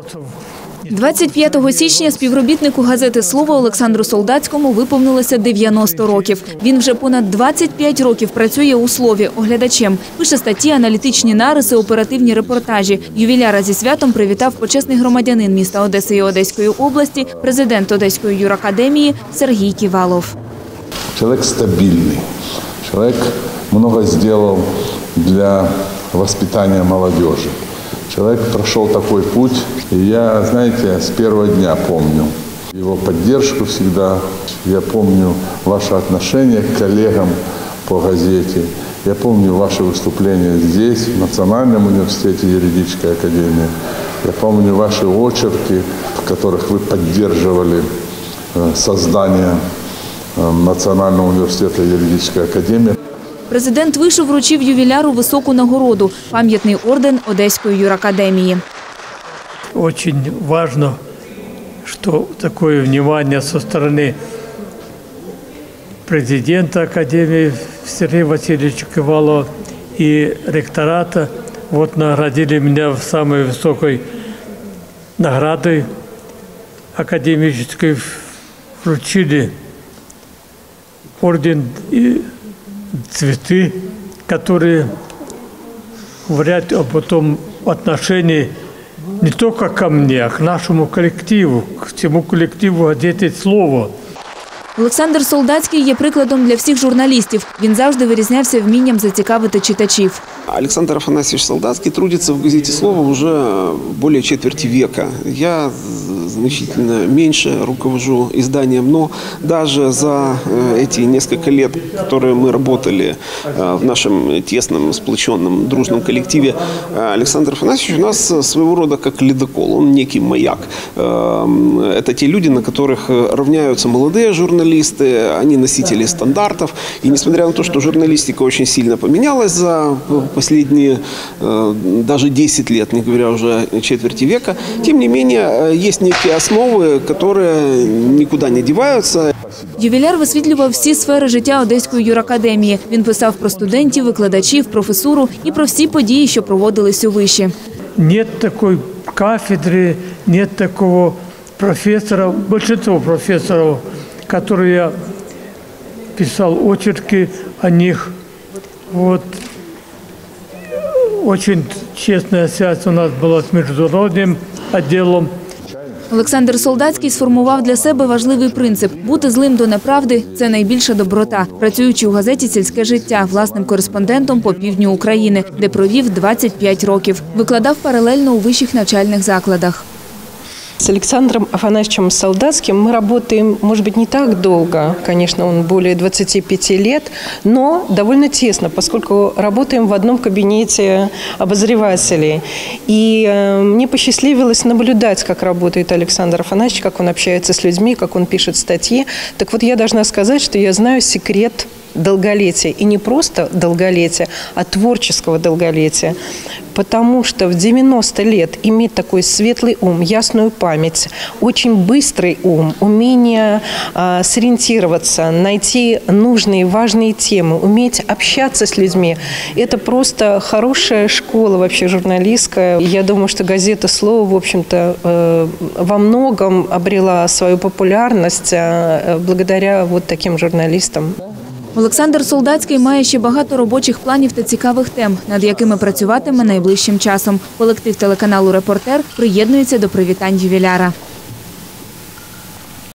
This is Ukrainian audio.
25 січня співробітнику газети «Слово» Олександру Солдатському виповнилося 90 років. Він вже понад 25 років працює у «Слові» оглядачем. Пише статті, аналітичні нариси, оперативні репортажі. Ювіляра зі святом привітав почесний громадянин міста Одеси і Одеської області, президент Одеської юракадемії Сергій Ківалов. Человек стабильный, человек много сделал для воспитания молодежи. Человек прошел такой путь, и я, знаете, с первого дня помню его поддержку всегда. Я помню ваше отношение к коллегам по газете. Я помню ваши выступления здесь, в Национальном университете юридической академии. Я помню ваши очерки, в которых вы поддерживали создание Национального университета юридической академии. Президент вишу вручив ювіляру високу нагороду – пам'ятний орден Одеської юракадемії. Очень важно, что такое внимание со стороны президента Академии Сергея Васильевича Ківалова и ректората. Вот наградили меня самой высокой наградой академической, вручили орден и цветы, которые говорят об этом отношении не только ко мне, а к нашему коллективу, к всему коллективу газети «Слово». Олександр Солдатський є прикладом для всіх журналістів. Він завжди вирізнявся вмінням зацікавити читачів. Александр Афанасьевич Солдатский трудится в газете «Слово» уже более четверти века. Я значительно меньше руковожу изданием, но даже за эти несколько лет, которые мы работали в нашем тесном, сплоченном, дружном коллективе, Александр Афанасьевич у нас своего рода как ледокол, он некий маяк. Это те люди, на которых равняются молодые журналисты, они носители стандартов. И несмотря на то, что журналистика очень сильно поменялась за последние даже 10 лет, не говоря уже четверти века, тем не менее есть некие основы, которые никуда не деваются. Ювіляр висвітлював всі сфери життя Одеської юракадемії. Він писав про студентів, викладачів, професуру і про всі події, що проводились у виші. Нет такой кафедры, нет такого профессора, большинство профессоров, которые я писал очерки о них. Вот. Очень честная связь у нас была с международным отделом. Олександр Солдатський сформував для себе важливий принцип – бути злим до неправди – це найбільша доброта. Працюючи у газеті «Сільське життя» власним кореспондентом по півдню України, де провів 25 років. Викладав паралельно у вищих навчальних закладах. С Александром Афанасьевичем Солдатским мы работаем, может быть, не так долго, конечно, он более 25 лет, но довольно тесно, поскольку работаем в одном кабинете обозревателей. И мне посчастливилось наблюдать, как работает Александр Афанасьевич, как он общается с людьми, как он пишет статьи. Так вот, я должна сказать, что я знаю секрет долголетия. И не просто долголетия, а творческого долголетия. Потому что в 90 лет иметь такой светлый ум, ясную память, очень быстрый ум, умение сориентироваться, найти нужные, важные темы, уметь общаться с людьми – это просто хорошая школа вообще журналистская. Я думаю, что газета «Слово», в общем-то, во многом обрела свою популярность благодаря вот таким журналистам. Олександр Солдатський має ще багато робочих планів та цікавих тем, над якими працюватиме найближчим часом. Колектив телеканалу «Репортер» приєднується до привітань ювіляра.